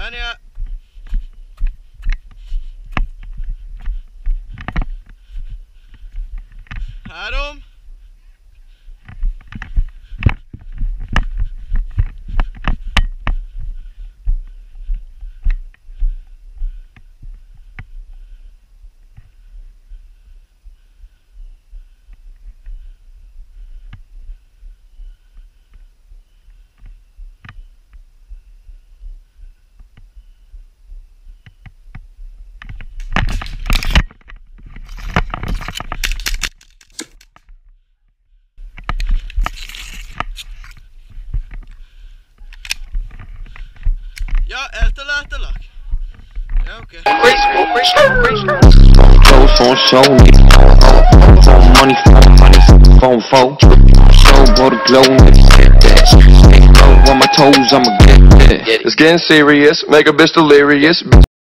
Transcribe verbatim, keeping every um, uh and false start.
Tanja. Három. Ja, eltaláltalak? Ja, oké. Okay. Clothes on show, phone money, phone money, phone phone. Show boy the glow, nigga. On my toes, I'ma get that. It's getting serious, make a bitch delirious.